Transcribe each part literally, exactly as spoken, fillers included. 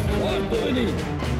Foarte venit!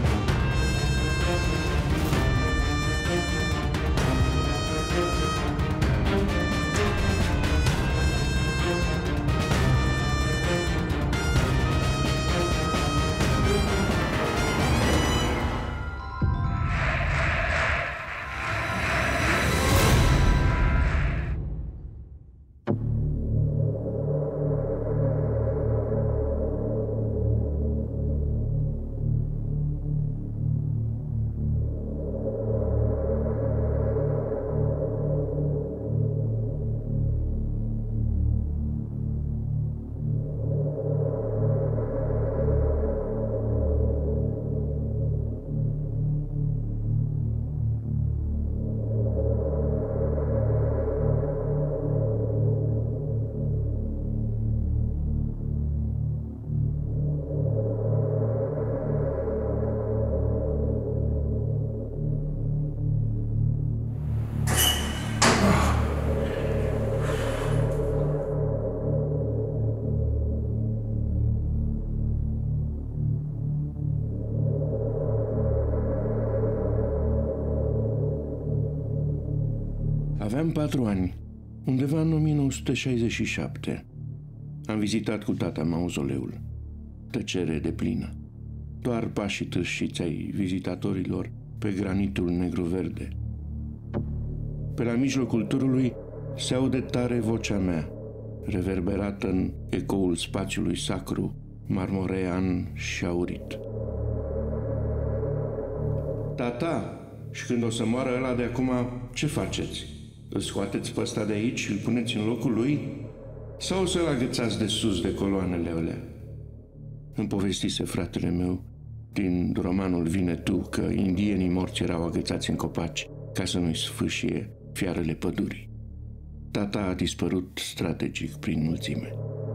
Aveam patru ani, undeva în o mie nouă sute șaizeci și șapte. Am vizitat cu tata mauzoleul. Tăcere deplină. Doar pașii târșiți ai vizitatorilor pe granitul negru-verde. Pe la mijlocul turului se aude tare vocea mea, reverberată în ecoul spațiului sacru, marmorean și aurit. Tata, și când o să moară ăla de acum, ce faceți? Îl scoateți pe ăsta de aici și îl puneți în locul lui? Sau o să-l agățați de sus de coloanele alea? Îmi povestise fratele meu din romanul Vine tu că indienii morți erau agățați în copaci ca să nu-i sfâșie fiarele pădurii. Tata a dispărut strategic prin mulțime.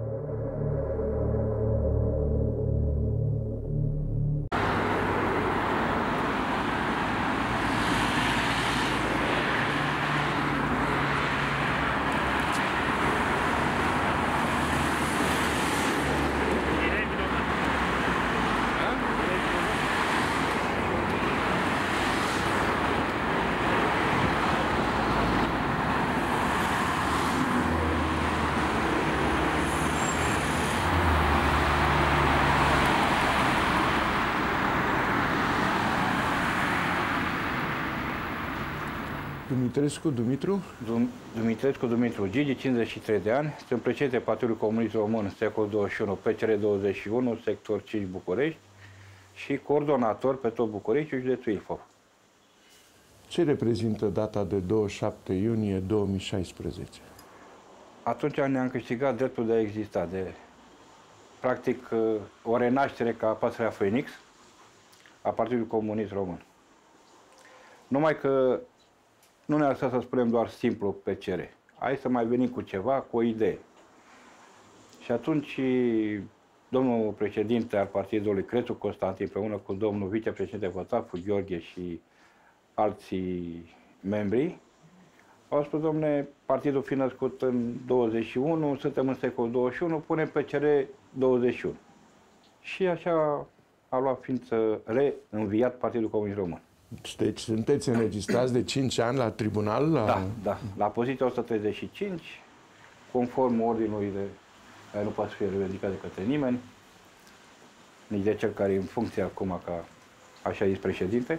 Dumitrescu Dumitru? Dum Dumitrescu Dumitru, Gigi, cincizeci și trei de ani, sunt președinte Partidului Comunist Român, secol douăzeci și unu, P C R douăzeci și unu, sector cinci București și coordonator pe tot București și județul Ilfov. Ce reprezintă data de douăzeci și șapte iunie două mii șaisprezece? Atunci ne-am câștigat dreptul de a exista, de practic o renaștere ca pasărea Phoenix a Partidului Comunist Român. Numai că nu ne-a lăsat să spunem doar simplu P C R. Hai să mai venim cu ceva, cu o idee. Și atunci domnul președinte al partidului, Crețu Constantin, împreună cu domnul vicepreședinte Vătafu, Gheorghe și alții membri, au spus, domne, partidul fi născut în douăzeci și unu, suntem în secolul douăzeci și unu, punem P C R douăzeci și unu. Și așa a luat ființă reînviat Partidul Comunist Român. Deci sunteți înregistrați de cinci ani la tribunal? La... Da, da. La poziția o sută treizeci și cinci, conform ordinului de care nu poate fi revendicat de către nimeni, nici de cel care e în funcție acum ca așa zis președinte.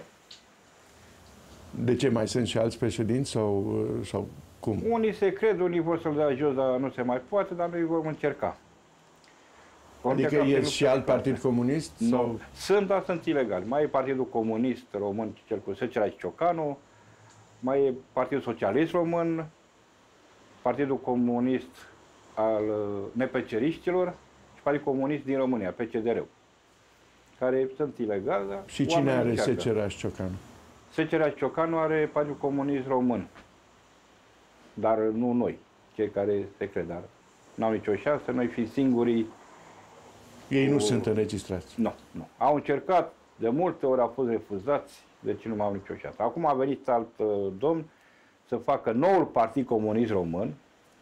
De ce? Mai sunt și alți președinți sau, sau cum? Unii se cred, unii vor să-l dea jos, dar nu se mai poate, dar noi vom încerca. Vom adică e și alt partid comunist? Nu. Sau... Sunt, dar sunt ilegali. Mai e Partidul Comunist Român, cel cu Secera și Ciocanu, mai e Partidul Socialist Român, Partidul Comunist al nepeceriștilor și Partidul Comunist din România, P C D R-ul, care sunt ilegali. Dar și cine are încearcă. Secera și Ciocanu? Secera și Ciocanu are Partidul Comunist Român, dar nu noi, cei care se cred, dar n-au nicio șansă, noi fiind singurii. Ei nu o... sunt înregistrați? Nu, nu. Au încercat, de multe ori au fost refuzați, deci nu mai au nicio șansă. Acum a venit alt uh, domn să facă noul Partid Comunist Român.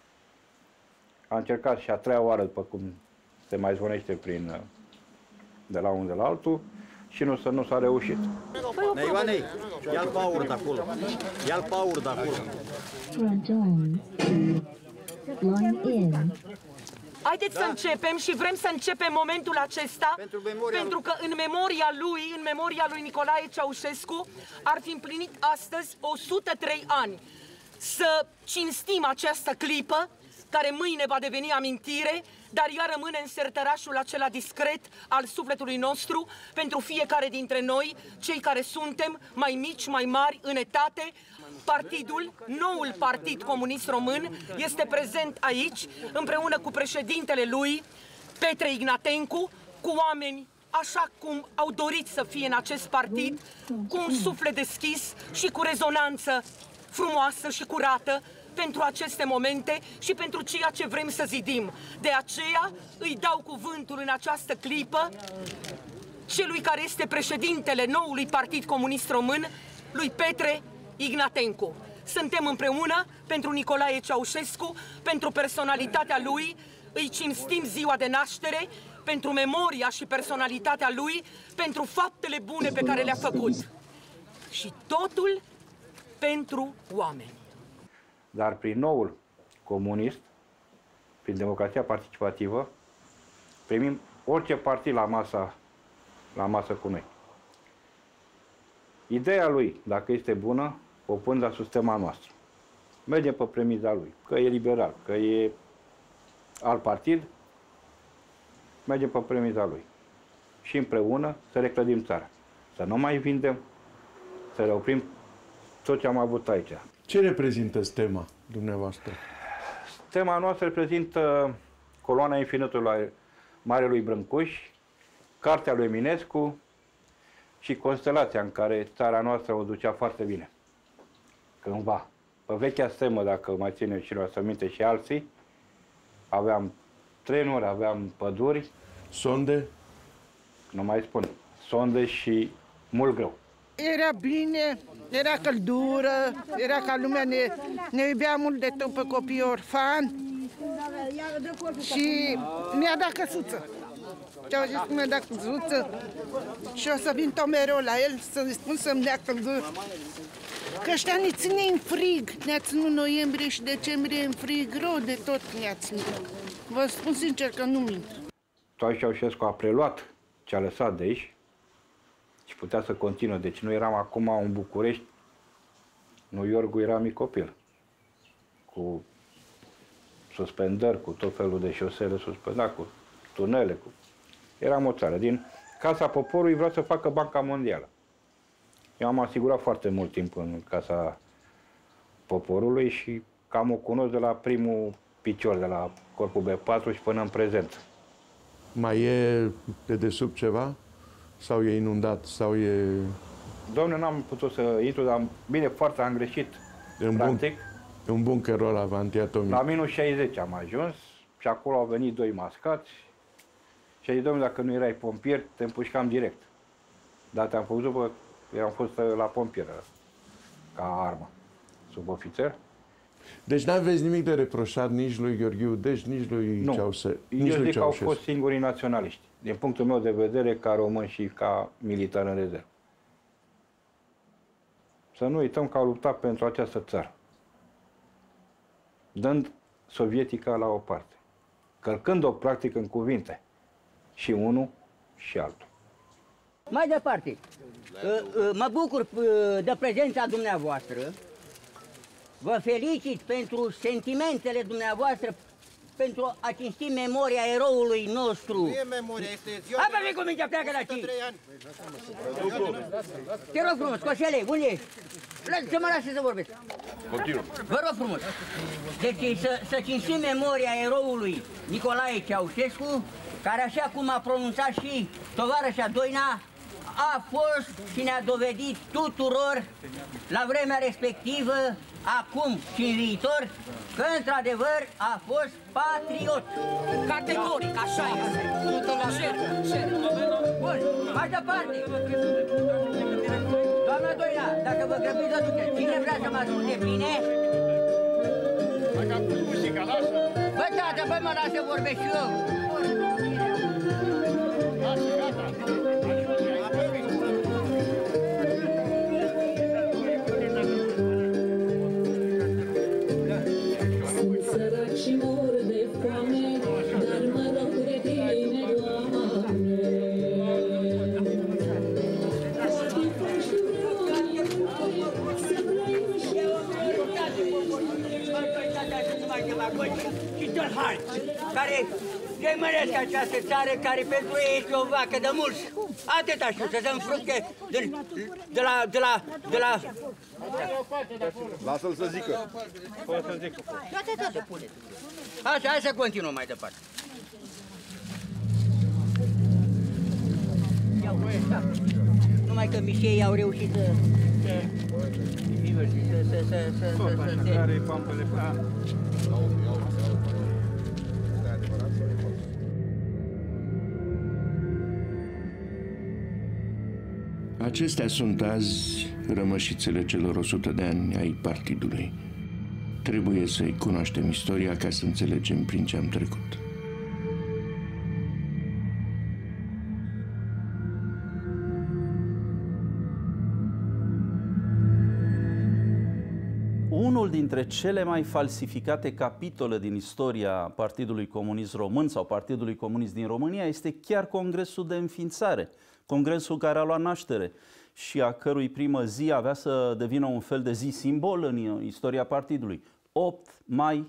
A încercat și a treia oară, după cum se mai zvonește prin uh, de la unul de la altul și nu, nu s-a reușit. Păi, Ioanei, ia-l pe aur de acolo. Ia-l pe aur de acolo. Haideți da? să începem și vrem să începem momentul acesta pentru, pentru că în memoria lui, în memoria lui Nicolae Ceaușescu, ar fi împlinit astăzi o sută trei ani. Să cinstim această clipă, care mâine va deveni amintire, dar ea rămâne în sertărașul acela discret al sufletului nostru pentru fiecare dintre noi, cei care suntem mai mici, mai mari în etate. Partidul, noul Partid Comunist Român, este prezent aici, împreună cu președintele lui, Petre Ignatencu, cu oameni așa cum au dorit să fie în acest partid, cu un suflet deschis și cu rezonanță frumoasă și curată pentru aceste momente și pentru ceea ce vrem să zidim. De aceea îi dau cuvântul în această clipă celui care este președintele noului Partid Comunist Român, lui Petre Ignatencu. Suntem împreună pentru Nicolae Ceaușescu, pentru personalitatea lui, îi cinstim ziua de naștere, pentru memoria și personalitatea lui, pentru faptele bune pe care le-a făcut. Și totul pentru oameni. Dar prin noul comunist, prin democrația participativă, primim orice partid la masa, la masă cu noi. Ideea lui, dacă este bună, o pun la sistema noastră. Merge pe premiza lui, că e liberal, că e alt partid, merge pe premiza lui. Și împreună să reclădim țara. Să nu mai vindem, să reoprim tot ce am avut aici. Ce reprezintă stema dumneavoastră? Stema noastră reprezintă coloana infinitului Marelui Brâncuș, cartea lui Eminescu și constelația în care țara noastră o ducea foarte bine. Cândva. Pe vechea stemă, dacă mai ținem și noi să minte și alții, aveam trenuri, aveam păduri. Sonde? Nu mai spun. Sonde și mult greu. Era bine, era căldură, era ca lumea, ne, ne iubea mult de tot pe copii orfani și mi-a dat căsuță. Ce-au zis că mi-a dat căsuță și o să vin tot mereu la el să-i spun să-mi dea căldură. Că ăștia ne ține în frig, ne-a ținut noiembrie și decembrie în frig, rău de tot ne-a ținut. Vă spun sincer că nu mint. Toaș Ceaușescu a preluat ce a lăsat de aici și putea să continue. Deci nu eram acum în București, New York era mic copil, cu suspendări, cu tot felul de șosele suspendate, cu tunele. Cu... Eram o țară. Din Casa Poporului vreau să facă Banca Mondială. Eu am asigurat foarte mult timp în Casa Poporului și cam o cunosc de la primul picior, de la Corpul B patru și până în prezent. Mai e de desubt ceva? Sau e inundat? Sau e... Doamne, n-am putut să intru, dar bine, foarte am greșit. În practic. Bun, un bunkerul ăla antiatomic. La minus șaizeci am ajuns și acolo au venit doi mascați și a zis, domnule, dacă nu erai pompier, te împușcam direct. Dar te-am făcut după, eu am fost la pompier, ca armă, sub ofițer. Deci n-aveți nimic de reproșat nici lui Gheorghiu Dej, nici lui Ceaușescu. Nu, eu zic că au fost singurii naționaliști, din punctul meu de vedere, ca român și ca militar în rezervă. Să nu uităm că au luptat pentru această țară, dând sovietica la o parte, călcând-o practic în cuvinte, și unul și altul. Mai departe, mă bucur de prezența dumneavoastră, vă felicit pentru sentimentele dumneavoastră, pentru a cinsti memoria eroului nostru. Nu e memoria, este ziua Hai, bă, cu mingea, pleacă la cinci. Te rog frumos, Coșele, unde ești? Să mă lase să vorbesc. Continuă. Vă rog frumos. Deci să, să cinstim memoria eroului Nicolae Ceaușescu, care, așa cum a pronunțat și tovarășa Doina, a fost și ne-a dovedit tuturor la vremea respectivă, acum și în viitor, că într-adevăr a fost patriot. Categoric, așa este. Cer, cer. Bun, mai departe. Doamna Doina, dacă vă grăbiți, o duceți. Cine vrea să mă asculte bine? Bă, tată, bă, mă lasă vorbesc și eu. Hart, care gemăresc această țară, care pentru ei este o vacă de mulți. Atâta știu, să dăm fructe de, de la... de la... de la... Lasă-l să zică. Poate să zic. Toate, toate, pune. Așa, hai să continuăm mai departe. Iau, numai că mișeii au reușit să... să... să... să... să... să... Care-i pampele? Acestea sunt azi rămășițele celor o sută de ani ai partidului. Trebuie să-i cunoaștem istoria ca să înțelegem prin ce am trecut. Unul dintre cele mai falsificate capitole din istoria Partidului Comunist Român sau Partidului Comunist din România este chiar Congresul de înființare, Congresul care a luat naștere și a cărui primă zi avea să devină un fel de zi simbol în istoria partidului. opt mai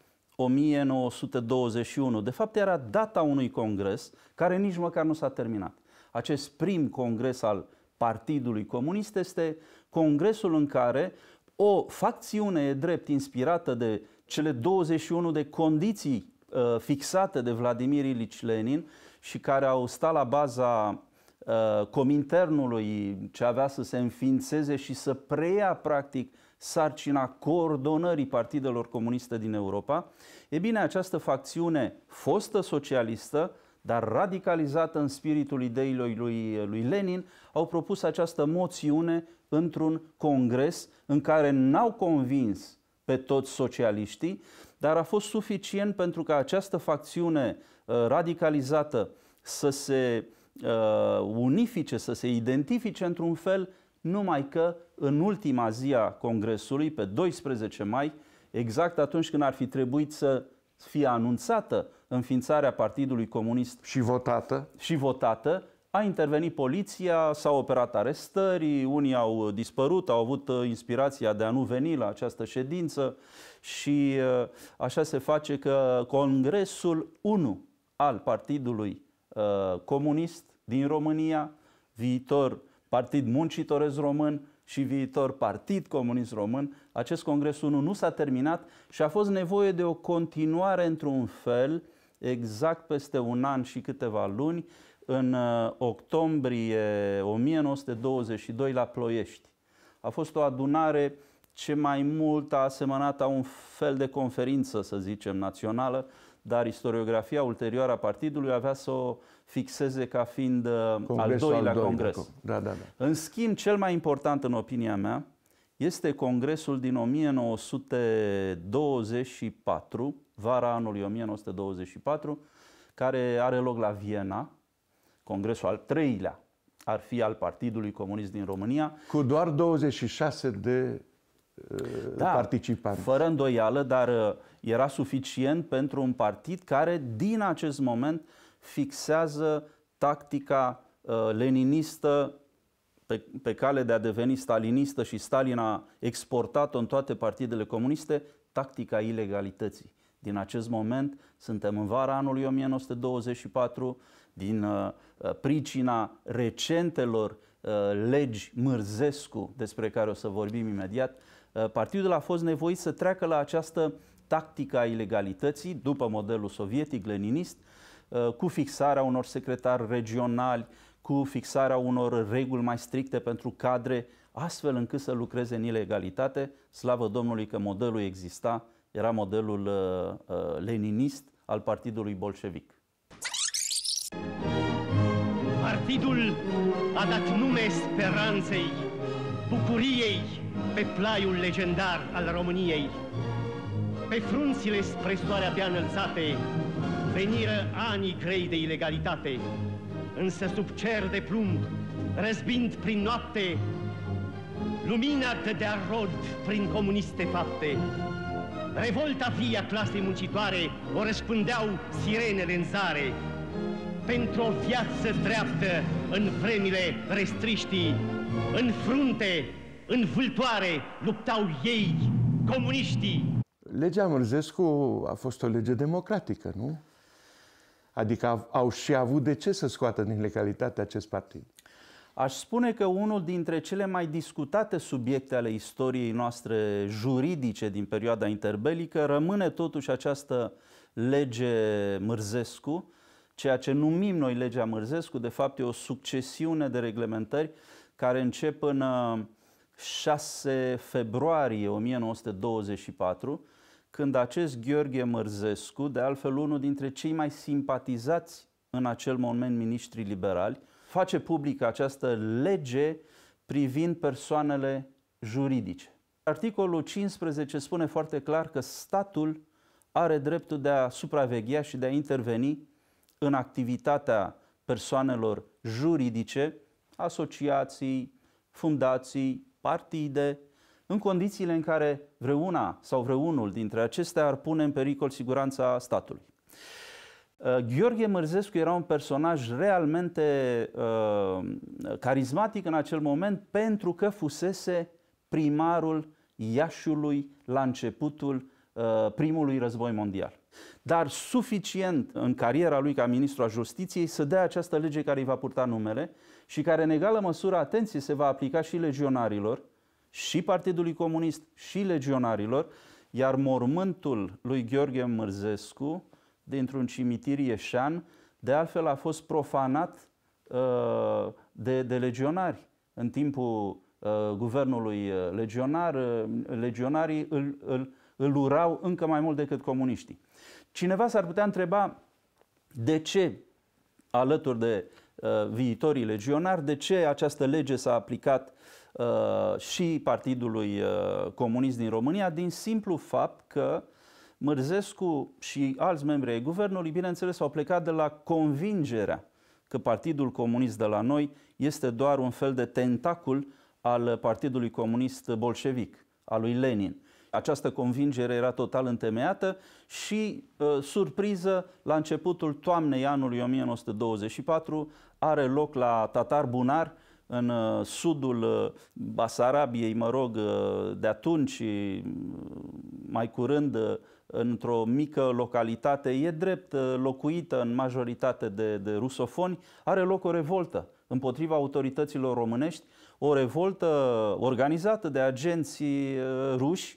o mie nouă sute douăzeci și unu. De fapt, era data unui congres care nici măcar nu s-a terminat. Acest prim congres al Partidului Comunist este congresul în care o facțiune drept inspirată de cele douăzeci și unu de condiții uh, fixate de Vladimir Ilici Lenin și care au stat la baza uh, Cominternului ce avea să se înființeze și să preia practic sarcina coordonării partidelor comuniste din Europa. E bine, această facțiune fostă socialistă, dar radicalizată în spiritul ideilor lui, lui Lenin, au propus această moțiune într-un congres în care n-au convins pe toți socialiștii, dar a fost suficient pentru ca această facțiune uh, radicalizată să se uh, unifice, să se identifice într-un fel, numai că în ultima zi a congresului, pe doisprezece mai, exact atunci când ar fi trebuit să fie anunțată înființarea Partidului Comunist și votată, și votată, a intervenit poliția, s-au operat arestări, unii au dispărut, au avut inspirația de a nu veni la această ședință și așa se face că Congresul unu al Partidului Comunist din România, viitor Partid Muncitoresc Român și viitor Partid Comunist Român, acest Congres unu nu s-a terminat și a fost nevoie de o continuare într-un fel, exact peste un an și câteva luni, în octombrie o mie nouă sute douăzeci și doi la Ploiești. A fost o adunare ce mai mult a asemănat a un fel de conferință, să zicem, națională, dar istoriografia ulterioară a partidului avea să o fixeze ca fiind Congresul al doilea al congres. Da, da, da. În schimb, cel mai important, în opinia mea, este congresul din o mie nouă sute douăzeci și patru, vara anului o mie nouă sute douăzeci și patru, care are loc la Viena. Congresul al treilea ar fi al Partidului Comunist din România. Cu doar douăzeci și șase de uh, da, participanți. Fără îndoială, dar uh, era suficient pentru un partid care, din acest moment, fixează tactica uh, leninistă pe, pe cale de a deveni stalinistă și Stalin a exportat-o în toate partidele comuniste, tactica ilegalității. Din acest moment, suntem în vara anului o mie nouă sute douăzeci și patru, din uh, pricina recentelor uh, legi Mârzescu, despre care o să vorbim imediat, uh, partidul a fost nevoit să treacă la această tactică a ilegalității, după modelul sovietic leninist, uh, cu fixarea unor secretari regionali, cu fixarea unor reguli mai stricte pentru cadre, astfel încât să lucreze în ilegalitate. Slavă Domnului că modelul exista, era modelul uh, uh, leninist al partidului bolșevic. Partidul a dat nume speranței, bucuriei pe plaiul legendar al României. Pe frunțile spre soare abia înălțate veniră anii grei de ilegalitate, însă sub cer de plumb, răzbind prin noapte, lumina dădea rod prin comuniste fapte. Revolta vie a clasei muncitoare o răspândeau sirenele în zare. Pentru o viață dreaptă în vremile restriștii, în frunte, în vâltoare, luptau ei, comuniștii. legea Mârzescu a fost o lege democratică, nu? Adică au și avut de ce să scoată din legalitate acest partid. Aș spune că unul dintre cele mai discutate subiecte ale istoriei noastre juridice din perioada interbelică rămâne totuși această lege Mârzescu, ceea ce numim noi legea Mârzescu, de fapt e o succesiune de reglementări care încep în șase februarie o mie nouă sute douăzeci și patru, când acest Gheorghe Mârzescu, de altfel unul dintre cei mai simpatizați în acel moment miniștri liberali, face publică această lege privind persoanele juridice. Articolul cincisprezece spune foarte clar că statul are dreptul de a supraveghea și de a interveni în activitatea persoanelor juridice, asociații, fundații, partide, în condițiile în care vreuna sau vreunul dintre acestea ar pune în pericol siguranța statului. Gheorghe Mârzescu era un personaj realmente uh, carismatic în acel moment pentru că fusese primarul Iașiului la începutul uh, primului război mondial. Dar suficient în cariera lui ca ministru al Justiției să dea această lege care îi va purta numele și care în egală măsură, atenție, se va aplica și legionarilor, și Partidului Comunist, și legionarilor, iar mormântul lui Gheorghe Mârzescu dintr-un cimitir ieșean, de altfel a fost profanat uh, de, de legionari. În timpul uh, guvernului legionar, uh, legionarii îl, îl, îl urau încă mai mult decât comuniștii. Cineva s-ar putea întreba de ce, alături de uh, viitorii legionari, de ce această lege s-a aplicat uh, și Partidului uh, Comunist din România, din simplu fapt că Mârzescu și alți membri ai guvernului, bineînțeles, au plecat de la convingerea că Partidul Comunist de la noi este doar un fel de tentacul al Partidului Comunist bolșevic, al lui Lenin. Această convingere era total întemeiată și, uh, surpriză, la începutul toamnei anului o mie nouă sute douăzeci și patru are loc la Tatar Bunar, în uh, sudul uh, Basarabiei, mă rog, uh, de atunci, uh, mai curând, uh, într-o mică localitate, e drept uh, locuită în majoritate de, de rusofoni, are loc o revoltă împotriva autorităților românești, o revoltă organizată de agenții uh, ruși,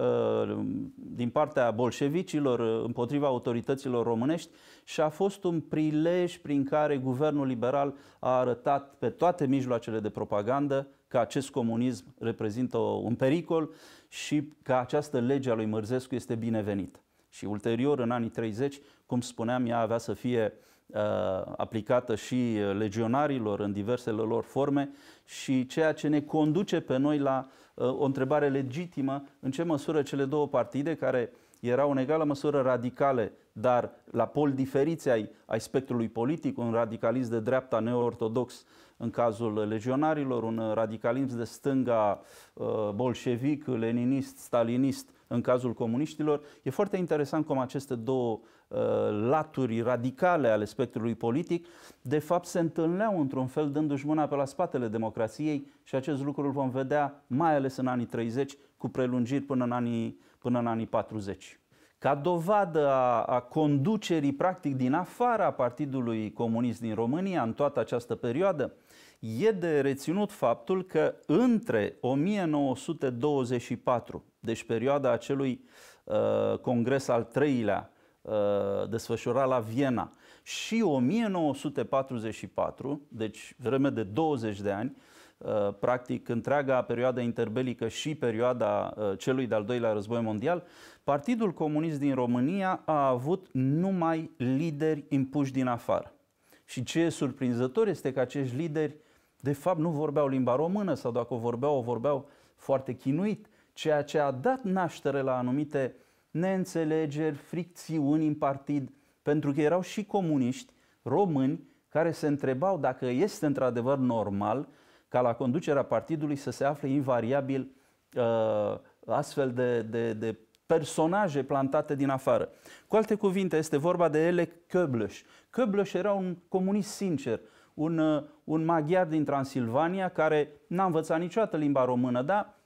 din partea bolșevicilor împotriva autorităților românești și a fost un prilej prin care guvernul liberal a arătat pe toate mijloacele de propagandă că acest comunism reprezintă un pericol și că această lege a lui Mârzescu este binevenită. Și ulterior, în anii treizeci, cum spuneam, ea avea să fie uh, aplicată și legionarilor în diversele lor forme și ceea ce ne conduce pe noi la uh, o întrebare legitimă, în ce măsură cele două partide, care erau în egală măsură radicale, dar la poli diferiți ai, ai spectrului politic, un radicalism de dreapta neortodox în cazul legionarilor, un radicalism de stânga uh, bolșevic, leninist, stalinist în cazul comuniștilor. E foarte interesant cum aceste două uh, laturi radicale ale spectrului politic de fapt se întâlneau într-un fel dându-și mâna pe la spatele democrației și acest lucru îl vom vedea mai ales în anii treizeci cu prelungiri până în anii, până în anii patruzeci. Ca dovadă a, a conducerii practic din afara Partidului Comunist din România în toată această perioadă, e de reținut faptul că între o mie nouă sute douăzeci și patru, deci perioada acelui uh, congres al treilea uh, desfășurat la Viena, și o mie nouă sute patruzeci și patru, deci vreme de douăzeci de ani, uh, practic întreaga perioadă interbelică și perioada uh, celui de-al doilea război mondial, Partidul Comunist din România a avut numai lideri impuși din afară. Și ce e surprinzător este că acești lideri de fapt nu vorbeau limba română sau dacă o vorbeau, o vorbeau foarte chinuit, ceea ce a dat naștere la anumite neînțelegeri, fricțiuni în partid, pentru că erau și comuniști români care se întrebau dacă este într-adevăr normal ca la conducerea partidului să se afle invariabil uh, astfel de, de, de personaje plantate din afară. Cu alte cuvinte, este vorba de Elek Köblös. Köblös era un comunist sincer, un, un maghiar din Transilvania care n-a învățat niciodată limba română, dar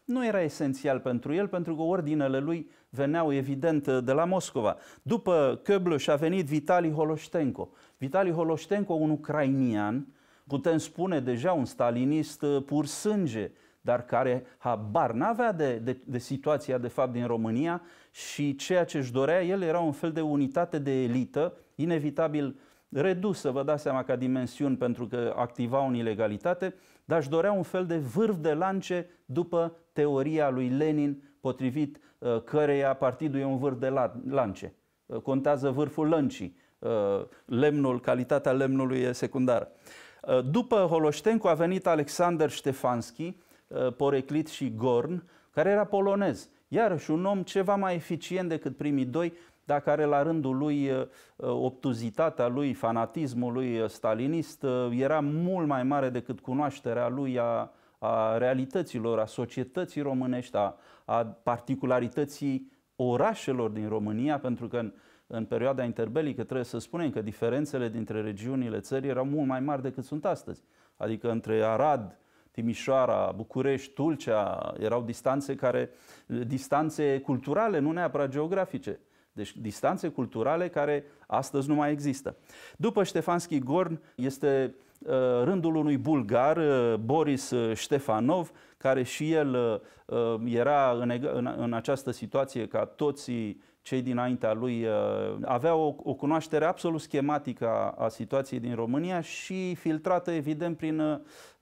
nu era esențial pentru el, pentru că ordinele lui veneau evident de la Moscova. După Köblös a venit Vitali Holoștenko. Vitali Holoștenko, un ucrainian, putem spune deja un stalinist pur sânge, dar care habar n-avea de, de, de situația de fapt din România și ceea ce își dorea el era un fel de unitate de elită, inevitabil redusă, vă dați seama, ca dimensiuni pentru că activau în ilegalitate, dar își dorea un fel de vârf de lance după teoria lui Lenin, potrivit uh, căreia partidul e un vârf de lance. Uh, contează vârful lăncii, uh, lemnul, calitatea lemnului e secundară. Uh, după Holoștenko a venit Alexander Ștefanski, uh, poreclit și Gorn, care era polonez. Iarăși un om ceva mai eficient decât primii doi, dar care la rândul lui, obtuzitatea lui, fanatismul lui stalinist era mult mai mare decât cunoașterea lui a, a realităților, a societății românești, a, a particularității orașelor din România, pentru că în, în perioada interbelică trebuie să spunem că diferențele dintre regiunile țării erau mult mai mari decât sunt astăzi. Adică între Arad, Timișoara, București, Tulcea, erau distanțe care, distanțe culturale, nu neapărat geografice. Deci distanțe culturale care astăzi nu mai există. După Ștefanski Gorn este uh, rândul unui bulgar, uh, Boris Ștefanov, care și el uh, era în, în, în această situație ca toți cei dinaintea lui, uh, avea o, o cunoaștere absolut schematică a, a situației din România și filtrată evident prin uh,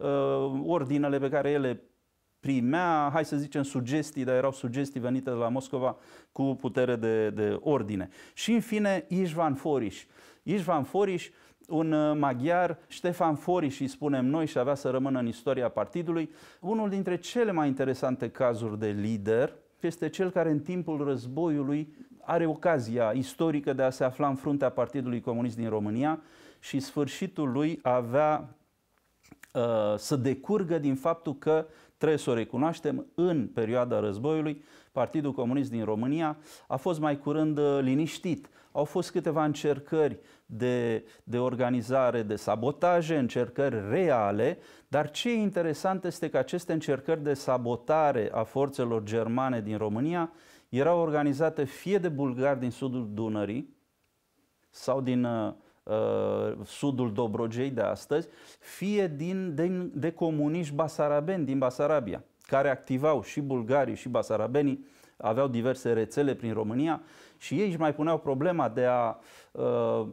ordinele pe care ele primea, hai să zicem, sugestii, dar erau sugestii venite de la Moscova cu putere de, de ordine. Și, în fine, István Foriș. István Foriș, un maghiar, Ștefan Foriș, îi spunem noi, și avea să rămână în istoria partidului, unul dintre cele mai interesante cazuri de lider, este cel care în timpul războiului are ocazia istorică de a se afla în fruntea Partidului Comunist din România și sfârșitul lui avea uh, să decurgă din faptul că, trebuie să o recunoaștem, în perioada războiului, Partidul Comunist din România a fost mai curând liniștit. Au fost câteva încercări de, de organizare, de sabotaje, încercări reale, dar ce e interesant este că aceste încercări de sabotare a forțelor germane din România erau organizate fie de bulgari din sudul Dunării sau din uh, sudul Dobrogei de astăzi, fie din, de, de comuniști basarabeni din Basarabia, care activau, și bulgarii și basarabenii, aveau diverse rețele prin România și ei își mai puneau problema de a uh,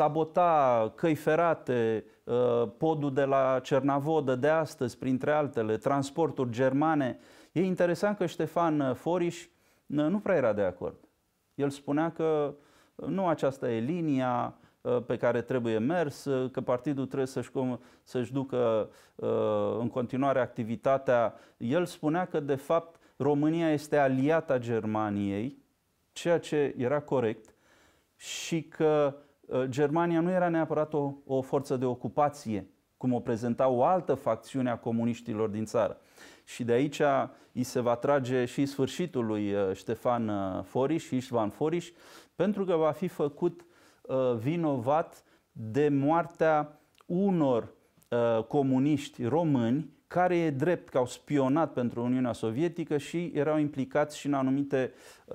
sabota căi ferate, uh, podul de la Cernavodă de astăzi, printre altele, transporturi germane. E interesant că Ștefan Foriș nu prea era de acord. El spunea că nu aceasta e linia pe care trebuie mers, că partidul trebuie să-și, să-și ducă uh, în continuare activitatea. El spunea că, de fapt, România este aliata Germaniei, ceea ce era corect, și că uh, Germania nu era neapărat o, o forță de ocupație, cum o prezenta o altă facțiune a comuniștilor din țară. Și de aici îi se va trage și sfârșitul lui Ștefan Foriș, István Foriș, pentru că va fi făcut vinovat de moartea unor uh, comuniști români care e drept că au spionat pentru Uniunea Sovietică și erau implicați și în anumite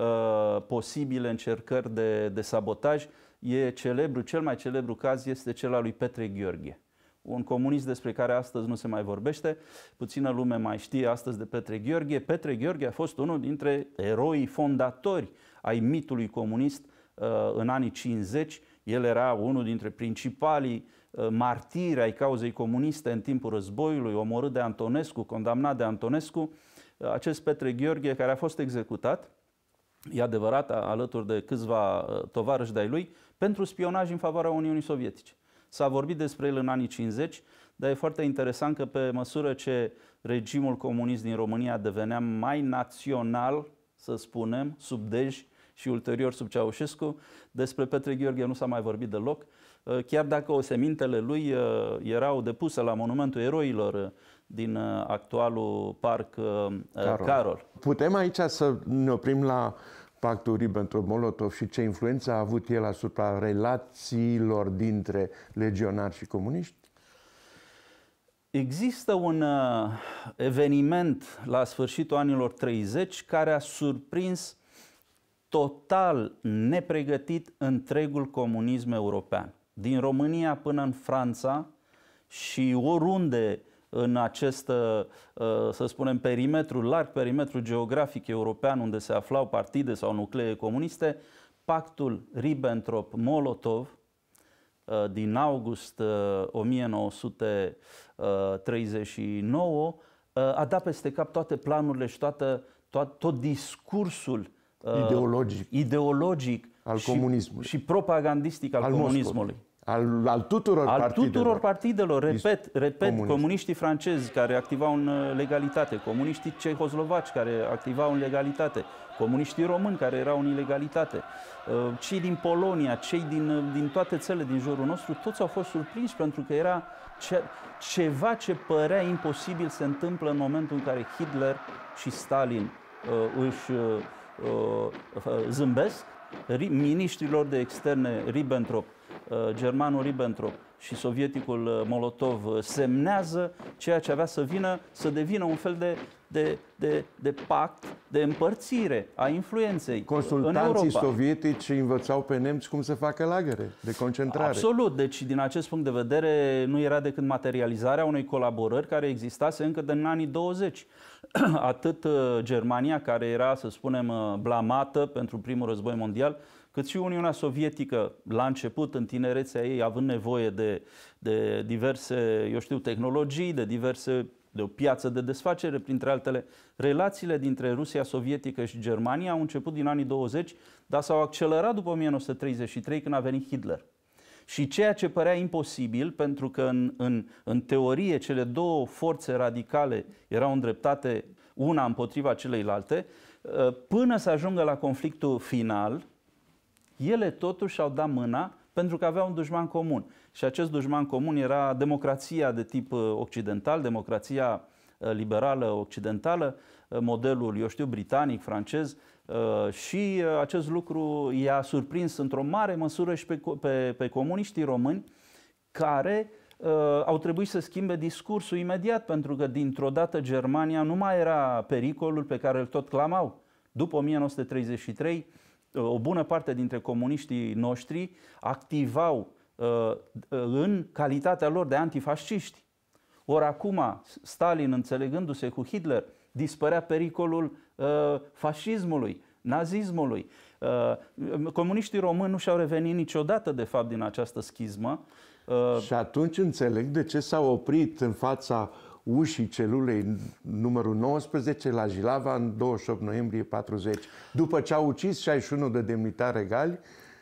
uh, posibile încercări de, de sabotaj. E celebru, cel mai celebru caz este cel al lui Petre Gheorghe, un comunist despre care astăzi nu se mai vorbește. Puțină lume mai știe astăzi de Petre Gheorghe. Petre Gheorghe a fost unul dintre eroii fondatori ai mitului comunist în anii cincizeci. El era unul dintre principalii martiri ai cauzei comuniste în timpul războiului, omorât de Antonescu, condamnat de Antonescu. Acest Petre Gheorghe, care a fost executat, e adevărat, alături de câțiva tovarăși de-ai lui, pentru spionaj în favoarea Uniunii Sovietice. S-a vorbit despre el în anii cincizeci, dar e foarte interesant că pe măsură ce regimul comunist din România devenea mai național, să spunem, sub Dej și ulterior sub Ceaușescu, despre Petre Gheorghe nu s-a mai vorbit deloc, chiar dacă osemintele lui erau depuse la Monumentul Eroilor din actualul parc Carol. Carol. Putem aici să ne oprim la pactul Ribbentrop-Molotov și ce influență a avut el asupra relațiilor dintre legionari și comuniști? Există un uh, eveniment la sfârșitul anilor treizeci care a surprins total nepregătit întregul comunism european. Din România până în Franța și oriunde în acest, uh, să spunem, perimetru larg, perimetru geografic european unde se aflau partide sau nuclee comuniste, pactul Ribbentrop-Molotov din august o mie nouă sute treizeci și nouă a dat peste cap toate planurile și toată, tot, tot discursul ideologic, ideologic al și, comunismului și propagandistic al, al comunismului. Al, al tuturor al partidelor. tuturor partidelor, repet, repet comuniști. Comuniștii francezi care activau în legalitate, comuniștii cehoslovaci care activau în legalitate, comuniștii români care erau în ilegalitate, cei din Polonia, cei din, din toate țările din jurul nostru, toți au fost surprinși pentru că era ce, ceva ce părea imposibil se întâmplă în momentul în care Hitler și Stalin uh, își uh, uh, zâmbesc, miniștrilor de externe Ribbentrop, germanul Ribbentrop și sovieticul Molotov semnează ceea ce avea să vină, să devină un fel de, de, de, de pact, de împărțire a influenței Consultanții în Europa. sovietici învățau pe nemți cum să facă lagăre de concentrare. Absolut. Deci, din acest punct de vedere, nu era decât materializarea unei colaborări care existase încă din anii douăzeci. Atât Germania, care era, să spunem, blamată pentru primul război mondial, cât și Uniunea Sovietică, la început, în tinerețea ei, având nevoie de, de diverse, eu știu, tehnologii, de diverse, de o piață de desfacere, printre altele, relațiile dintre Rusia Sovietică și Germania au început din anii douăzeci, dar s-au accelerat după o mie nouă sute treizeci și trei, când a venit Hitler. Și ceea ce părea imposibil, pentru că în, în, în teorie cele două forțe radicale erau îndreptate una împotriva celeilalte, până să ajungă la conflictul final, ele totuși au dat mâna pentru că aveau un dușman comun. Și acest dușman comun era democrația de tip occidental, democrația liberală occidentală, modelul, eu știu, britanic, francez, și acest lucru i-a surprins într-o mare măsură și pe, pe, pe comuniștii români, care uh, au trebuit să schimbe discursul imediat, pentru că dintr-o dată Germania nu mai era pericolul pe care îl tot clamau. După o mie nouă sute treizeci și trei, o bună parte dintre comuniștii noștri activau uh, în calitatea lor de antifasciști. Ori acum, Stalin, înțelegându-se cu Hitler, dispărea pericolul uh, fascismului, nazismului. Uh, comuniștii români nu și-au revenit niciodată, de fapt, din această schismă. Uh, și atunci înțeleg de ce s-au oprit în fața ușii celulei numărul nouăsprezece la Jilava în douăzeci și opt noiembrie patruzeci. După ce au ucis șaizeci și unu de demnitari regali,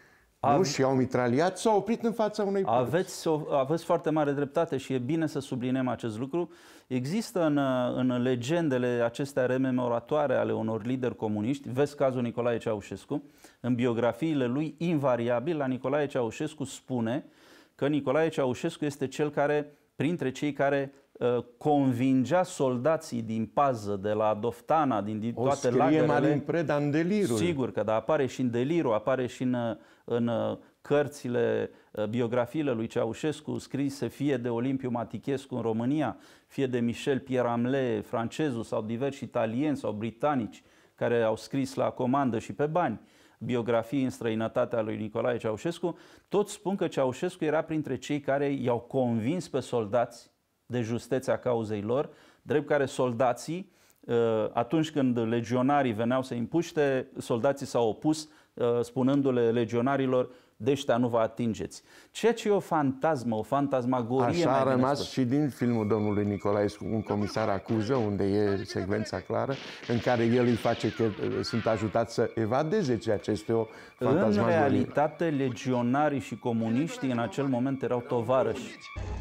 nu, și au mitraliat, s-au oprit în fața unei porți. Aveți, aveți foarte mare dreptate și e bine să subliniem acest lucru. Există în, în legendele acestea rememoratoare ale unor lideri comuniști, vezi cazul Nicolae Ceaușescu, în biografiile lui, invariabil, la Nicolae Ceaușescu spune că Nicolae Ceaușescu este cel care, printre cei care uh, convingea soldații din pază, de la Doftana, din, din toate lagărele. O scrie Marin Preda în Delirul. Sigur că da, apare și în Delirul, apare și în, în cărțile, biografiile lui Ceaușescu, scrise fie de Olimpiu Matichescu în România, fie de Michel Pierre-Amle, francezul, sau diversi italieni sau britanici care au scris la comandă și pe bani biografii în străinătatea lui Nicolae Ceaușescu. Toți spun că Ceaușescu era printre cei care i-au convins pe soldați de justețea cauzei lor, drept care soldații, atunci când legionarii veneau să împuște, soldații s-au opus, spunându-le legionarilor: de ăștia nu vă atingeți. Ceea ce e o fantasmă, o fantasmagorie. Așa a rămas și din filmul domnului Nicolaescu, Un comisar acuză, unde e secvența clară, în care el îi face că sunt ajutați să evadeze ceea ce este o fantasmagorie. În realitate, legionarii și comuniștii în acel moment erau tovarăși.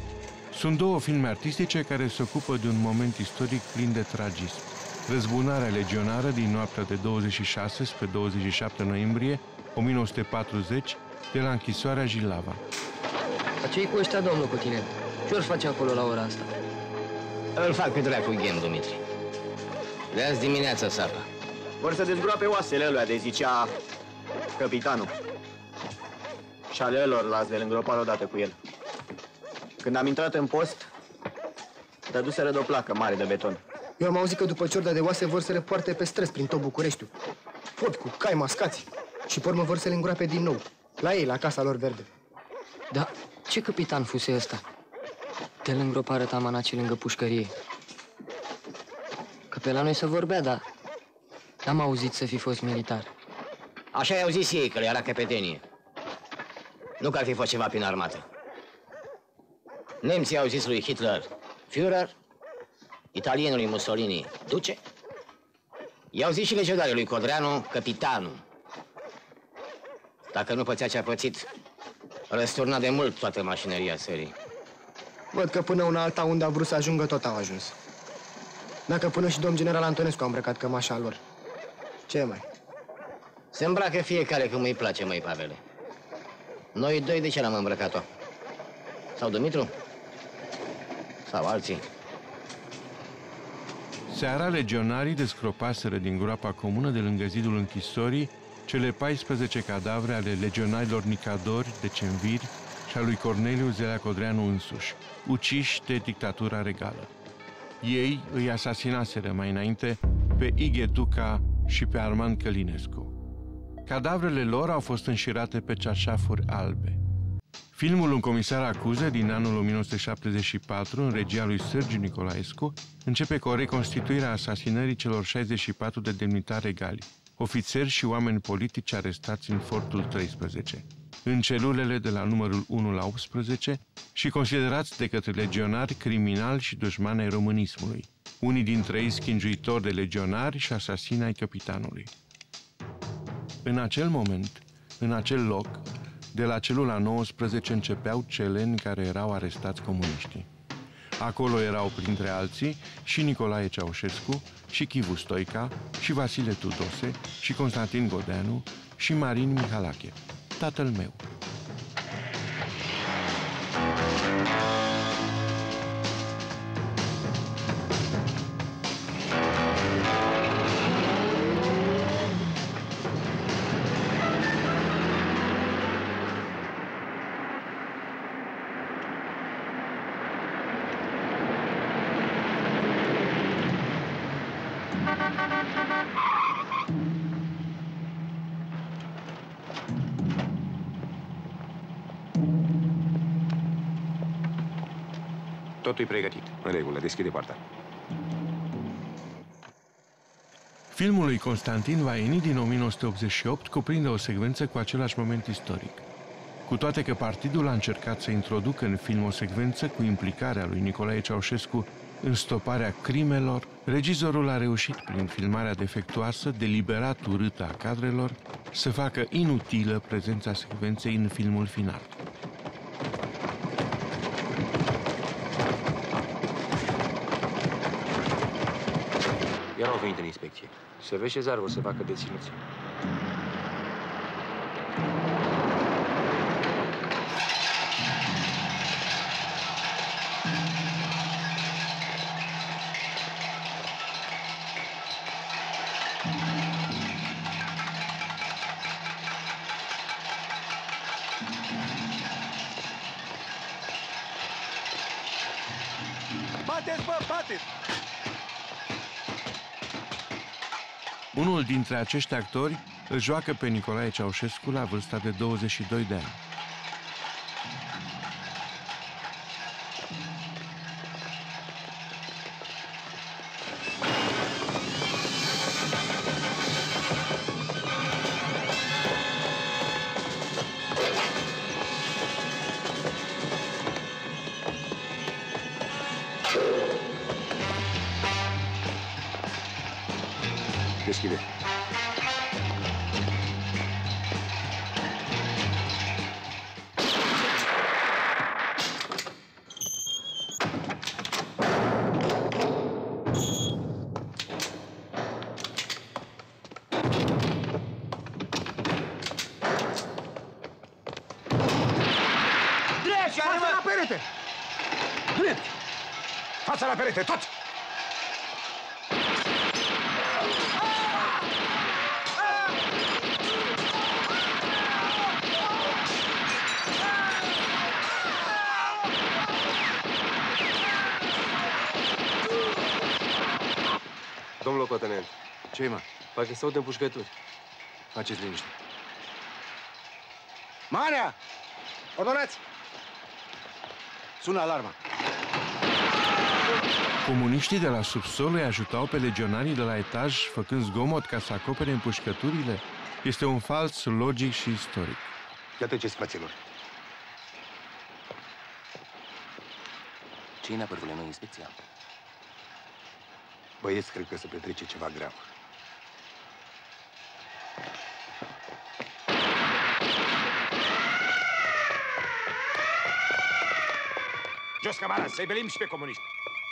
Sunt două filme artistice care se ocupă de un moment istoric plin de tragism. Răzbunarea legionară din noaptea de douăzeci și șase spre douăzeci și șapte noiembrie o mie nouă sute patruzeci, de la închisoarea Jilava. Ce-i cu ăștia, domnul, cu tine? Ce-or face acolo la ora asta? Îl fac pe dracu ghem, Dumitri. De azi dimineața sapa. Vor să dezgroape oasele alea, de zicea capitanul. Și ale lor l-ați de îngropat odată cu el. Când am intrat în post, Dăduseră de o placă mare de beton. Eu am auzit că după ciorda de oase vor să le poarte pe străzi prin tot Bucureștiul. Fopi cu cai mascați. Și pe urmă vor să le îngroape din nou. La ei, la casa lor verde. Da, ce capitan fuse ăsta? De lângă tamanaci lângă pușcărie. Că pe la noi se vorbea, dar n-am auzit să fi fost militar. Așa i-au zis ei, că le era căpetenie. Nu că ar fi fost ceva prin armată. Nemții au zis lui Hitler, Führer, italienului Mussolini, duce. I-au zis și legionarii lui Codreanu, capitanul. Dacă nu pățea ce-a pățit, răsturna de mult toată mașinăria țării. Văd că până una alta unde a vrut să ajungă, tot au ajuns. Dacă până și domn general Antonescu a îmbrăcat cămașa lor. Ce mai? Se îmbracă fiecare cum îi place, măi, Pavele. Noi doi de ce l-am îmbrăcat-o? Sau Dumitru? Sau alții? Seara, legionarii descropaseră din groapa comună de lângă zidul închisorii cele paisprezece cadavre ale legionarilor Nicadori, Decemviri și a lui Corneliu Zelea Codreanu însuși, uciși de dictatura regală. Ei îi asasinaseră mai înainte pe Ighe Duca și pe Armand Călinescu. Cadavrele lor au fost înșirate pe cearșafuri albe. Filmul Un comisar acuză, din anul o mie nouă sute șaptezeci și patru, în regia lui Sergiu Nicolaescu, începe cu o reconstituire a asasinării celor șaizeci și patru de demnitari regali, ofițeri și oameni politici arestați în Fortul treisprezece, în celulele de la numărul unu la optsprezece și considerați de către legionari criminali și dușmani ai românismului, unii dintre ei schingiuitori de legionari și asasini ai capitanului. În acel moment, în acel loc, de la celula nouăsprezece începeau cele în care erau arestați comuniștii. Acolo erau, printre alții, și Nicolae Ceaușescu, și Chivu Stoica, și Vasile Tudose, și Constantin Godeanu, și Marin Mihalache, tatăl meu. Totul e pregătit. În regulă, deschide poarta. Filmul lui Constantin Vaeni din o mie nouă sute optzeci și opt cuprinde o secvență cu același moment istoric. Cu toate că partidul a încercat să introducă în film o secvență cu implicarea lui Nicolae Ceaușescu în stoparea crimelor, regizorul a reușit, prin filmarea defectuoasă, deliberat urâtă a cadrelor, să facă inutilă prezența secvenței în filmul final. Iar au venit în inspecție. Se vede Cezar, vor să facă deținuți. Bateți, bă, bateți! Unul dintre acești actori îl joacă pe Nicolae Ceaușescu la vârsta de douăzeci și doi de ani. Deschide. Drept! Fața la perete! Drept! Fața la perete, toți! Domnul locotenent. Ce mă? Parcă se aud împușcături. Faceți liniște. Marea! Ordonați! Sună alarma. Comuniștii de la subsol îi ajutau pe legionarii de la etaj, făcând zgomot ca să acopere împușcăturile? Este un fals logic și istoric. Ia treceți, fraților. Ce-i în apărvule noi, inspecția? Băieți, cred că se petrece ceva grav. Jos, camarazi, să-i belim și pe comuniști.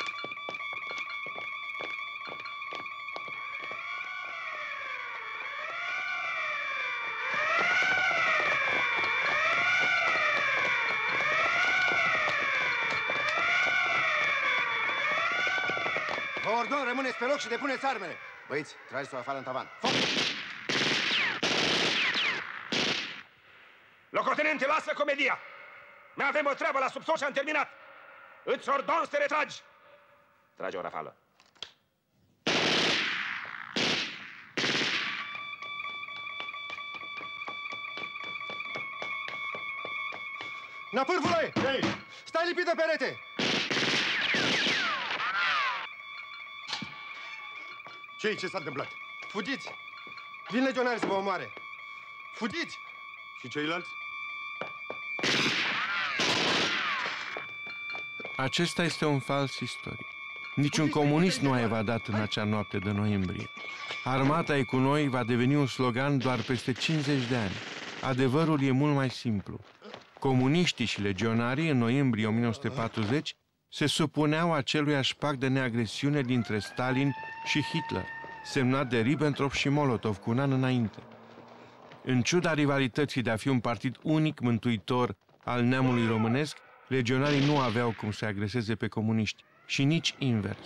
Vă ordon, rămâneți pe loc și depuneți armele. Băieți, trageți-o afară în tavan. Foc! Locotenente, lasă comedia! Mai avem o treabă la subsol și am terminat! Îți ordon să te retragi! Trage o rafală. Napârvule! Stai lipit de perete! Ce-i? Ce s-a întâmplat? Fugiți! Vin legionari să vă omoare! Fugiți! Și ceilalți? Acesta este un fals istoric. Niciun comunist nu a evadat în acea noapte de noiembrie. Armata e cu noi va deveni un slogan doar peste cincizeci de ani. Adevărul e mult mai simplu. Comuniștii și legionarii în noiembrie o mie nouă sute patruzeci se supuneau aceluiași pact de neagresiune dintre Stalin și Hitler, semnat de Ribbentrop și Molotov cu un an înainte. În ciuda rivalității de a fi un partid unic mântuitor al neamului românesc, legionarii nu aveau cum să agreseze pe comuniști și nici invers.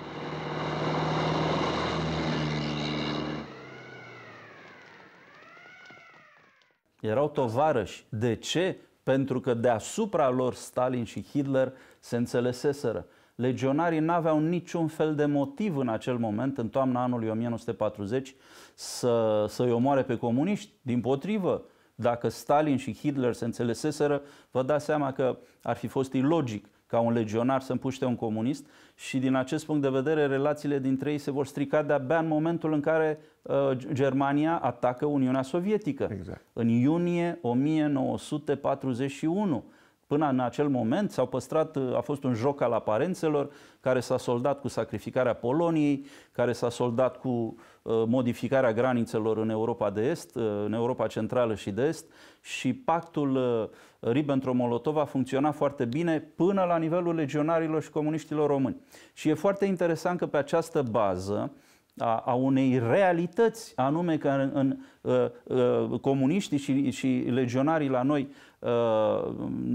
Erau tovarăși. De ce? Pentru că deasupra lor Stalin și Hitler se înțeleseseră. Legionarii n-aveau niciun fel de motiv în acel moment, în toamna anului o mie nouă sute patruzeci, să, să-i omoare pe comuniști. Dimpotrivă, dacă Stalin și Hitler se înțeleseseră, vă dați seama că ar fi fost ilogic ca un legionar să împuște un comunist și din acest punct de vedere relațiile dintre ei se vor strica de-abia în momentul în care uh, Germania atacă Uniunea Sovietică. Exact. În iunie o mie nouă sute patruzeci și unu. Până în acel moment s-au păstrat, a fost un joc al aparențelor care s-a soldat cu sacrificarea Poloniei, care s-a soldat cu uh, modificarea granițelor în Europa de Est, uh, în Europa Centrală și de Est și pactul uh, Ribbentrop-Molotov a funcționat foarte bine până la nivelul legionarilor și comuniștilor români. Și e foarte interesant că pe această bază a, a unei realități, anume că în, în uh, uh, comuniștii și, și legionarii la noi uh,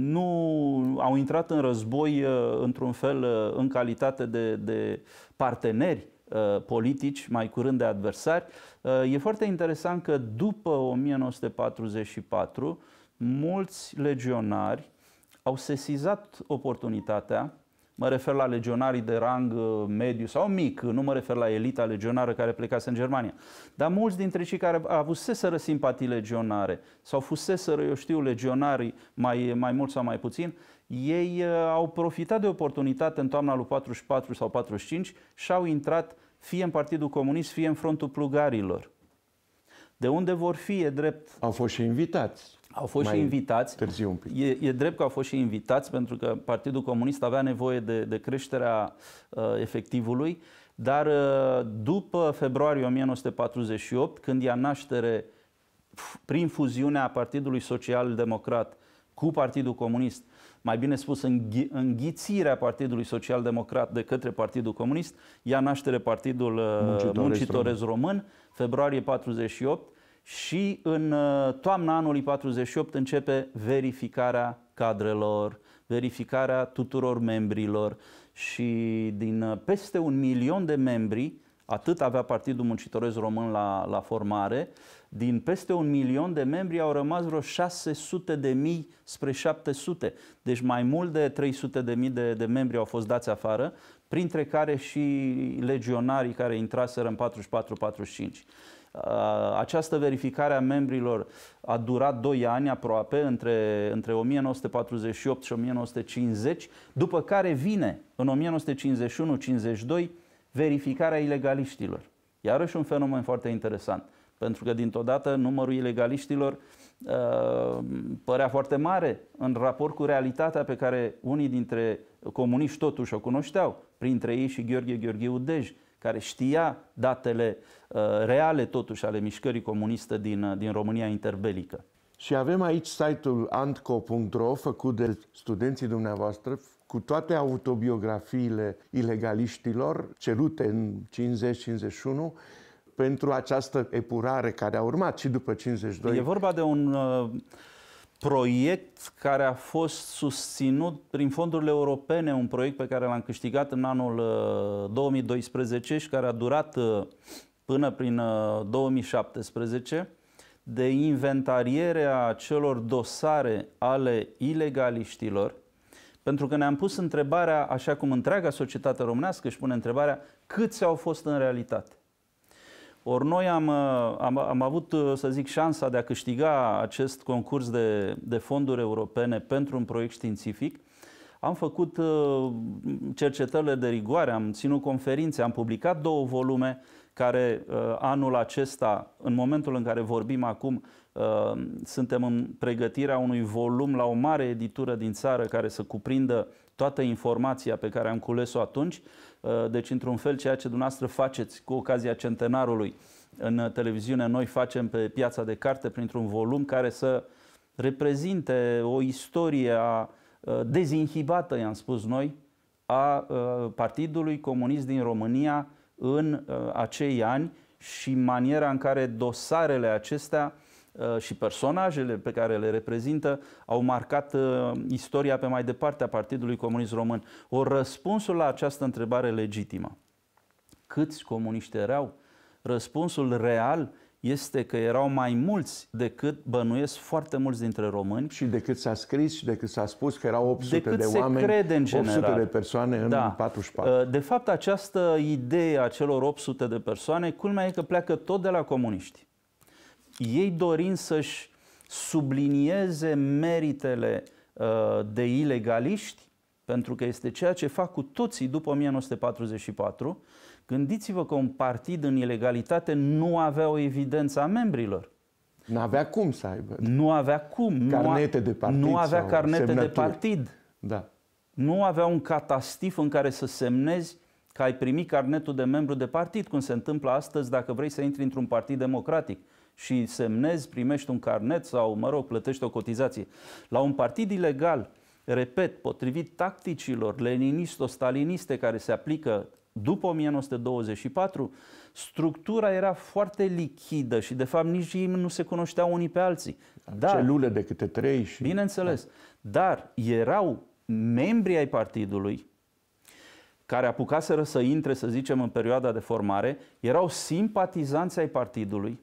nu au intrat în război uh, într-un fel uh, în calitate de, de parteneri uh, politici, mai curând de adversari. Uh, e foarte interesant că după o mie nouă sute patruzeci și patru mulți legionari au sesizat oportunitatea. Mă refer la legionarii de rang mediu sau mic, nu mă refer la elita legionară care plecase în Germania. Dar mulți dintre cei care avuseseră simpatii legionare sau fuseseră, eu știu, legionarii mai, mai mult sau mai puțin, ei au profitat de oportunitate în toamna lui patruzeci și patru sau patruzeci și cinci și au intrat fie în Partidul Comunist, fie în Frontul Plugarilor. De unde vor fi, e drept... Au fost și invitați. Au fost mai și invitați. Târziu un pic. E, e drept că au fost și invitați pentru că Partidul Comunist avea nevoie de, de creșterea uh, efectivului, dar uh, după februarie o mie nouă sute patruzeci și opt, când ia naștere prin fuziunea Partidului Social Democrat cu Partidul Comunist, mai bine spus înghi, înghițirea Partidului Social Democrat de către Partidul Comunist, ia naștere Partidul uh, Muncitoresc Român, februarie patruzeci și opt, și în toamna anului patruzeci și opt începe verificarea cadrelor, verificarea tuturor membrilor și din peste un milion de membri, atât avea Partidul Muncitoresc Român la, la formare, din peste un milion de membri au rămas vreo șase sute de mii spre șapte sute. Deci mai mult de trei sute de mii de, de membri au fost dați afară, printre care și legionarii care intraseră în patruzeci și patru patruzeci și cinci. Această verificare a membrilor a durat doi ani aproape, între, între o mie nouă sute patruzeci și opt și o mie nouă sute cincizeci, după care vine în o mie nouă sute cincizeci și unu cincizeci și doi verificarea ilegaliștilor. Iarăși un fenomen foarte interesant, pentru că dintr-o dată numărul ilegaliștilor uh, părea foarte mare în raport cu realitatea pe care unii dintre comuniști totuși o cunoșteau, printre ei și Gheorghe Gheorghiu Dej, care știa datele uh, reale totuși ale mișcării comuniste din, uh, din România interbelică. Și avem aici site-ul antco punct ro făcut de studenții dumneavoastră cu toate autobiografiile ilegaliștilor cerute în cincizeci cincizeci și unu pentru această epurare care a urmat și după cincizeci și doi. E vorba de un uh, proiect care a fost susținut prin fondurile europene, un proiect pe care l-am câștigat în anul uh, două mii doisprezece și care a durat uh, până prin uh, două mii șaptesprezece, de inventariere a celor dosare ale ilegaliștilor, pentru că ne-am pus întrebarea, așa cum întreaga societate românească își pune întrebarea, câți au fost în realitate. Ori noi am, am, am avut, să zic, șansa de a câștiga acest concurs de, de fonduri europene pentru un proiect științific. Am făcut cercetările de rigoare, am ținut conferințe, am publicat două volume care anul acesta, în momentul în care vorbim acum, suntem în pregătirea unui volum la o mare editură din țară care să cuprindă toată informația pe care am cules-o atunci. Deci, într-un fel, ceea ce dumneavoastră faceți cu ocazia centenarului în televiziune, noi facem pe Piața de Carte printr-un volum care să reprezinte o istorie a, dezinhibată, i-am spus noi, a Partidului Comunist din România în acei ani și maniera în care dosarele acestea și personajele pe care le reprezintă au marcat uh, istoria pe mai departe a Partidului Comunist Român. O răspunsul la această întrebare legitimă, câți comuniști erau? Răspunsul real este că erau mai mulți decât bănuiesc foarte mulți dintre români. Și decât s-a scris și decât s-a spus că erau opt sute decât de se oameni, crede în general. opt sute de persoane în da. patruzeci și patru. De fapt, această idee a celor opt sute de persoane, culmea e că pleacă tot de la comuniști. Ei dorind să-și sublinieze meritele uh, de ilegaliști, pentru că este ceea ce fac cu toții după o mie nouă sute patruzeci și patru, gândiți-vă că un partid în ilegalitate nu avea o evidență a membrilor. Nu avea cum să aibă. Nu avea cum. Carnete de partid. Nu avea sau carnete semnături. de partid. Da. Nu avea un catastif în care să semnezi că ai primit carnetul de membru de partid, cum se întâmplă astăzi dacă vrei să intri într-un partid democratic și semnezi, primești un carnet sau, mă rog, plătești o cotizație. La un partid ilegal, repet, potrivit tacticilor leninisto-staliniste care se aplică după o mie nouă sute douăzeci și patru, structura era foarte lichidă și, de fapt, nici ei nu se cunoșteau unii pe alții. Dar, celule de câte trei și... Bineînțeles. Da. Dar erau membri ai partidului care apucaseră să intre, să zicem, în perioada de formare, erau simpatizanți ai partidului,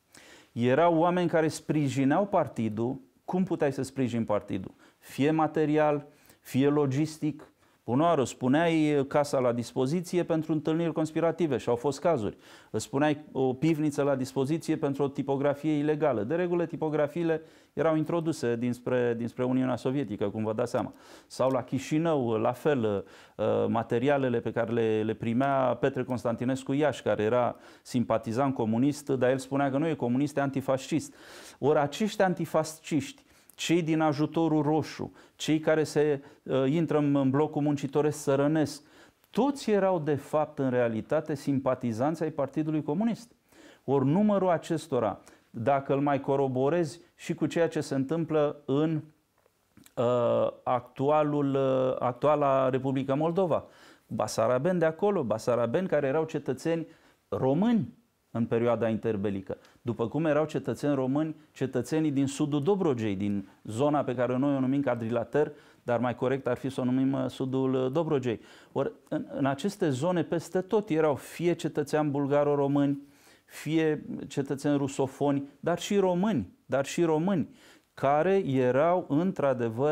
erau oameni care sprijineau partidul. Cum puteai să sprijini partidul? Fie material, fie logistic. Bună oară, spuneai casa la dispoziție pentru întâlniri conspirative și au fost cazuri. Îți spuneai o pivniță la dispoziție pentru o tipografie ilegală. De regulă, tipografiile erau introduse dinspre, dinspre Uniunea Sovietică, cum vă dați seama. Sau la Chișinău, la fel, materialele pe care le, le primea Petre Constantinescu Iași, care era simpatizant comunist, dar el spunea că nu e comunist, e antifascist. Ori acești antifasciști, cei din Ajutorul Roșu, cei care se uh, intră în blocul muncitoresc sărănesc, toți erau de fapt în realitate simpatizanți ai Partidului Comunist. Ori numărul acestora, dacă îl mai coroborezi și cu ceea ce se întâmplă în uh, actualul, uh, actuala Republica Moldova, basarabeni de acolo, basarabeni care erau cetățeni români în perioada interbelică, după cum erau cetățeni români, cetățenii din sudul Dobrogei, din zona pe care noi o numim Cadrilater, dar mai corect ar fi să o numim sudul Dobrogei. Ori în, în aceste zone peste tot erau fie cetățeni bulgaro-români, fie cetățeni rusofoni, dar și români, dar și români, care erau într-adevăr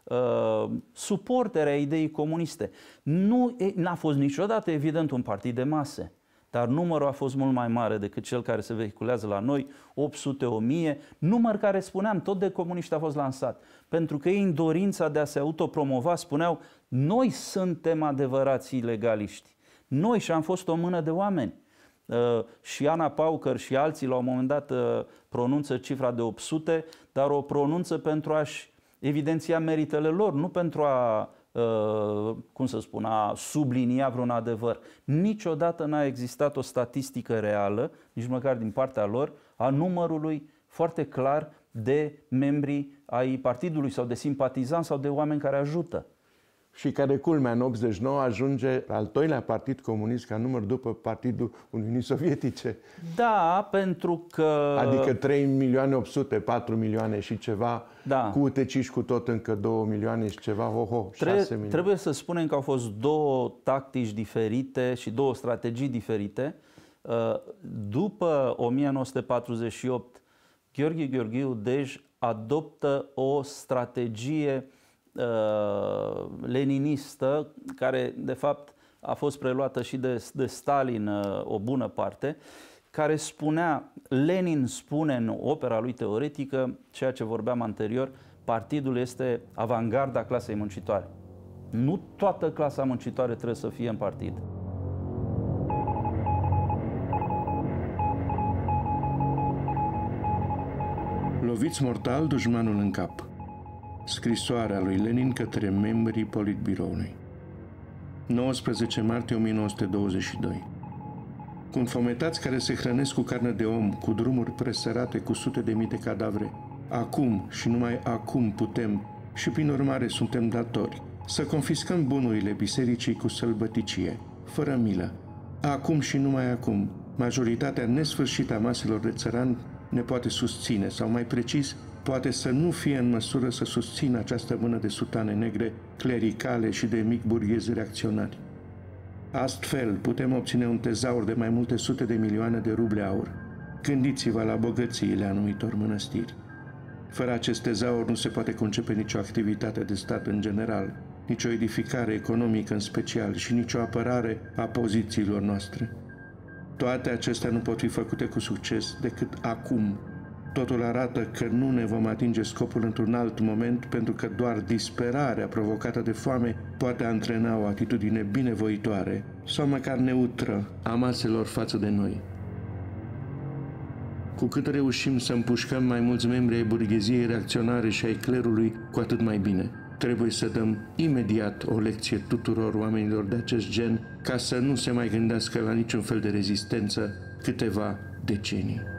uh, suporteri ai ideii comuniste. Nu n-a fost niciodată, evident, un partid de mase, dar numărul a fost mult mai mare decât cel care se vehiculează la noi, opt sute, o mie, număr care, spuneam, tot de comuniști a fost lansat. Pentru că ei, în dorința de a se autopromova, spuneau, noi suntem adevărații legaliști. Noi, și am fost o mână de oameni. Uh, și Ana Paucăr și alții, la un moment dat, uh, pronunță cifra de opt sute, dar o pronunță pentru a-și evidenția meritele lor, nu pentru a Uh, cum să spun, a sublinia vreun adevăr. Niciodată n-a existat o statistică reală, nici măcar din partea lor, a numărului foarte clar de membri ai partidului sau de simpatizanți sau de oameni care ajută. Și care, culmea, în optzeci și nouă ajunge al doilea partid comunist ca număr după Partidul Uniunii Sovietice. Da, pentru că... Adică trei milioane opt sute, patru milioane și ceva, da. Cu U T C și cu tot încă două milioane și ceva, ho, ho, Tre- șase milioane. Trebuie să spunem că au fost două tactici diferite și două strategii diferite. După o mie nouă sute patruzeci și opt, Gheorghe Gheorghiu Dej adoptă o strategie Uh, leninistă, care de fapt a fost preluată și de, de Stalin uh, o bună parte, care spunea, Lenin spune în opera lui teoretică, ceea ce vorbeam anterior, partidul este avangarda clasei muncitoare. Nu toată clasa muncitoare trebuie să fie în partid. Loviți mortal, dușmanul în cap. Scrisoarea lui Lenin către membrii Politbiroului. nouăsprezece martie o mie nouă sute douăzeci și doi. Cu înfometați care se hrănesc cu carne de om, cu drumuri presărate cu sute de mii de cadavre, acum și numai acum putem, și prin urmare suntem datori, să confiscăm bunurile bisericii cu sălbăticie, fără milă. Acum și numai acum, majoritatea nesfârșită a maselor de țărani ne poate susține, sau mai precis, poate să nu fie în măsură să susțină această mână de sutane negre, clericale și de mic burghezi reacționari. Astfel, putem obține un tezaur de mai multe sute de milioane de ruble aur. Gândiți-vă la bogățiile anumitor mănăstiri. Fără acest tezaur nu se poate concepe nicio activitate de stat în general, nicio edificare economică în special și nicio apărare a pozițiilor noastre. Toate acestea nu pot fi făcute cu succes decât acum. Totul arată că nu ne vom atinge scopul într-un alt moment, pentru că doar disperarea provocată de foame poate antrena o atitudine binevoitoare sau măcar neutră a maselor față de noi. Cu cât reușim să împușcăm mai mulți membri ai burgheziei reacționare și ai clerului, cu atât mai bine. Trebuie să dăm imediat o lecție tuturor oamenilor de acest gen, ca să nu se mai gândească la niciun fel de rezistență câteva decenii.